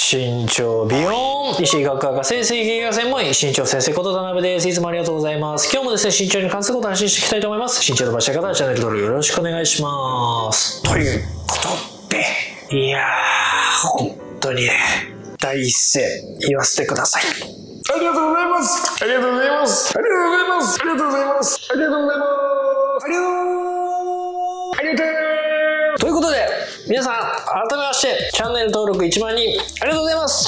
身長ビヨーン石井学科生水泳が専門員身長先生こと田辺です。いつもありがとうございます。今日もですね、身長に関することを発信していきたいと思います。身長伸ばしたい方はチャンネル登録よろしくお願いします。ということで、いやー、本当にね、第一声言わせてください。ありがとうございます。ありがとうございます。ありがとうございます。ありがとうございます。ありがとうございます。ありがとう。ありがとう。ということで、皆さん、改めまして、チャンネル登録1万人、ありがとうございます。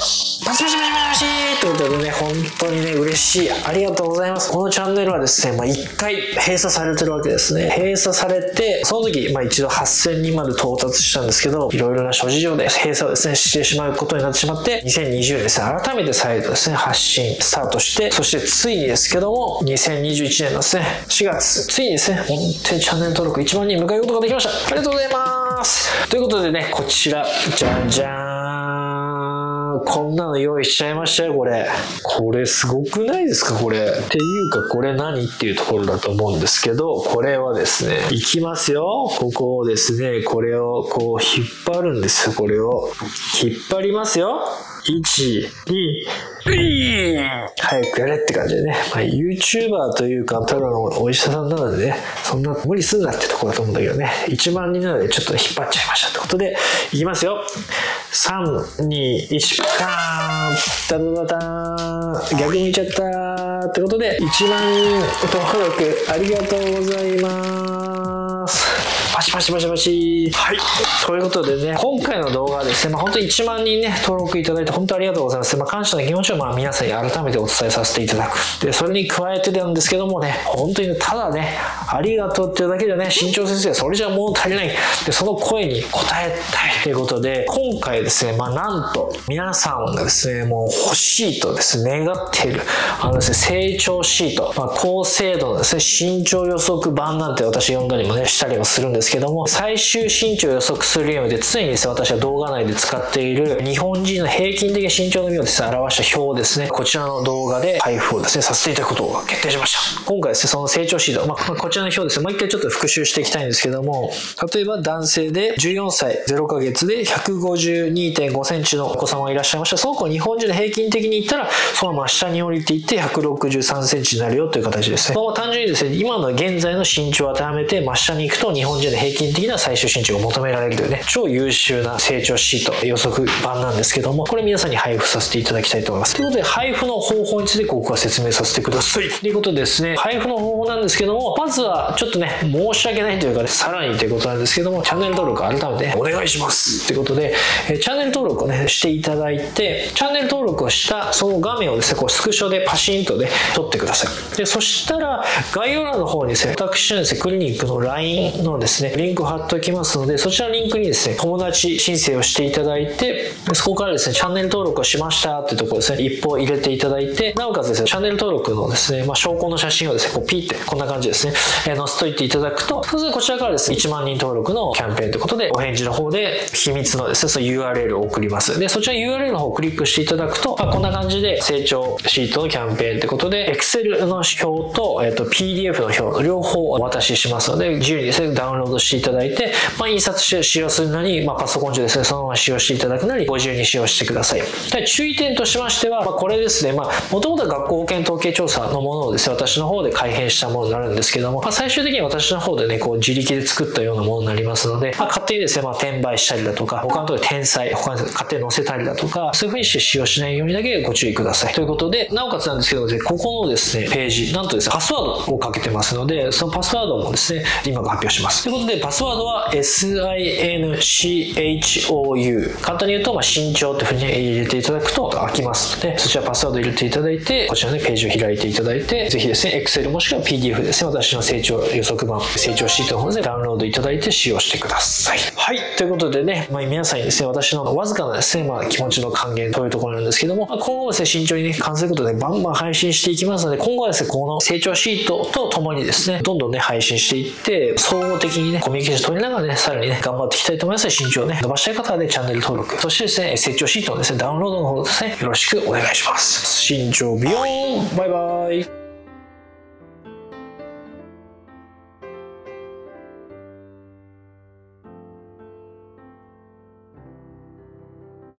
パチパチパチパチということでね、本当にね、嬉しい。ありがとうございます。このチャンネルはですね、1回閉鎖されてるわけですね。閉鎖されて、その時、一度8000人まで到達したんですけど、いろいろな諸事情で閉鎖をですね、してしまうことになってしまって、2020年ですね、改めて再度ですね、発信スタートして、そしてついにですけども、2021年のですね、4月、ついにですね、本当にチャンネル登録1万人迎えることができました。ありがとうございます。ということでね、こちら、じゃんじゃーん。こんなの用意しちゃいましたよ、これ。これすごくないですか、これ。っていうか、これ何っていうところだと思うんですけど、これはですね、いきますよ。ここをですね、これをこう引っ張るんですよ、これを。引っ張りますよ。1、2、早くやれって感じでね。YouTuber というか、ただのお医者さんなのでね、そんな無理すんなってところだと思うんだけどね。1万人なのでちょっと引っ張っちゃいましたってことで、いきますよ。3、2、1、カーン、ダダダダーン、逆にいっちゃったーってことで、1万人登録ありがとうございます。パチパチパチパチ。はい。ということでね、今回の動画はですね、本当に1万人ね、登録いただいて本当にありがとうございます。感謝の気持ちを皆さんに改めてお伝えさせていただく。で、それに加えてなんですけどもね、本当にただね、ありがとうっていうだけでね、新潮先生、それじゃもう足りない。で、その声に応えたいということで、今回ですね、なんと、皆さんがですね、もう欲しいとですね、願っている、ですね、成長シート、高精度のですね、身長予測版なんて私呼んだりもね、したりもするんですけども、最終身長を予測するゲームで常にですね、私は動画内で使っている日本人の平均的身長の身をですね、表した表をですね、こちらの動画で配布をですね、させていただくことが決定しました。今回ですね、その成長シート、こちらの表ですね、もう一回ちょっと復習していきたいんですけども、例えば男性で14歳0ヶ月で 152.5 センチのお子様がいらっしゃいました。その子日本人の平均的に言ったら、その真下に降りていって163センチになるよという形ですね。単純にですね、今の現在の身長を当てはめて真下に行くと日本人の平均的な最終身長が求められるというね、超優秀な成長シート予測版なんですけども、これ皆さんに配布させていただきたいと思います。ということで、配布の方法についてここは説明させてください。ということでですね、配布の方法なんですけども、まずはちょっとね、申し訳ないというかね、さらにということなんですけども、チャンネル登録改めてお願いしますということで、チャンネル登録をね、していただいて、チャンネル登録をしたその画面をですね、スクショでパシンとね、撮ってください。で、そしたら、概要欄の方にですね、私のですね、クリニックの LINE のですね、リンクを貼っておきますので、そちらのリンクにですね、友達申請をしていただいて、そこからですね、チャンネル登録をしましたっていうところですね、一歩入れていただいて、なおかつですね、チャンネル登録のですね、証拠の写真をですね、ピーって、こんな感じですね、載せといていただくと、そうするとこちらからですね、1万人登録のキャンペーンということで、お返事の方で秘密のですね、その URL を送ります。で、そちらの URL の方をクリックしていただくと、こんな感じで成長シートのキャンペーンということで、Excel の表と、PDF の表、両方お渡ししますので、自由にですね、ダウンロードしていただいて、印刷して使用するなり、パソコン上ですね、そのまま使用していただくなり、ご自由に使用してください。で、注意点としましては、これですね、もともとは学校保健統計調査のものをですね、私の方で改変したものになるんですけども、最終的に私の方でね、自力で作ったようなものになりますので、勝手にですね、転売したりだとか、他のところで転載、他に勝手に載せたりだとか、そういう風にして使用しないようにだけご注意ください。ということで、なおかつなんですけど、ここのですね、ページ、なんとですね、パスワードをかけてますので、そのパスワードもですね、今から発表します。ということで、パスワードは SINCHOU。簡単に言うと、身長というふうに入れていただくと開きますので、そちらパスワード入れていただいて、こちらのページを開いていただいて、ぜひですね、Excel もしくは PDF ですね、私の成長予測版、成長シートの方でダウンロードいただいて使用してください。はい。ということでね、皆さんにですね、私のわずかなですね、気持ちの還元というところなんですけども、今後ですね、慎重にね、関することでバンバン配信していきますので、今後はですね、この成長シートとともにですね、どんどんね、配信していって、総合的にね、コミュニケーション取りながらね、さらにね、頑張っていきたいと思いますので、身長をね、伸ばしたい方はね、チャンネル登録、そしてですね、成長シートのですね、ダウンロードの方ですね、よろしくお願いします。身長ビヨーン、バイバイ。